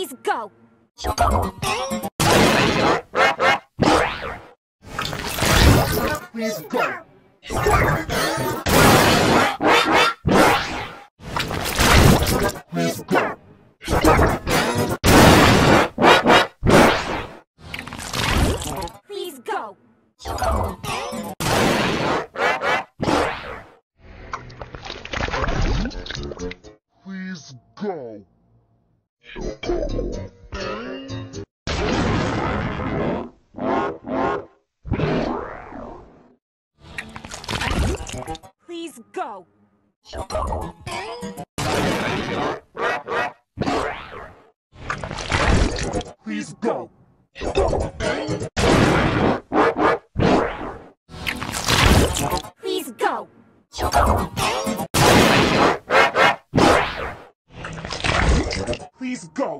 Please go. Please go. Please go. Please go. Please go. Please go. Please go. Please go. Please go.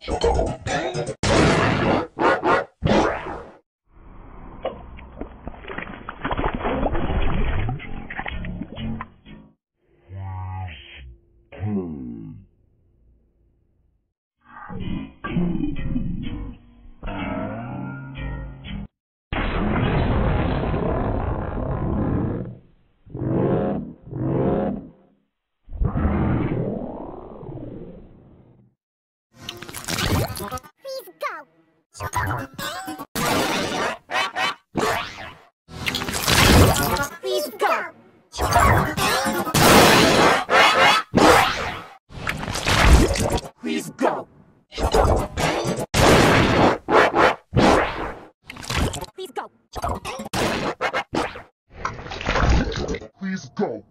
Please go. Please go. Please go. Please go. Please go.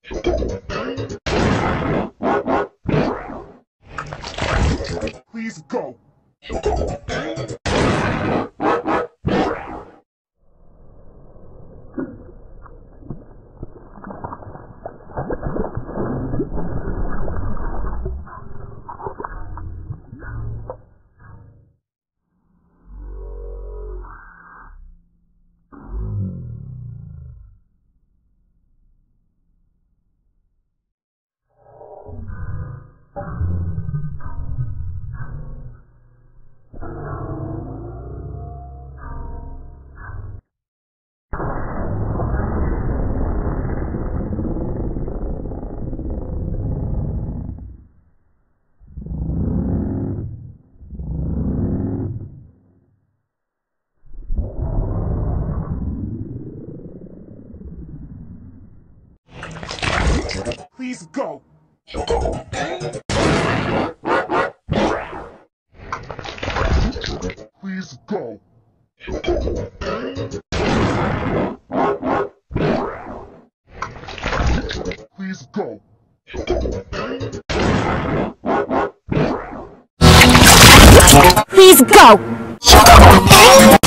Please go. Please go. Please go. Please go. Please go.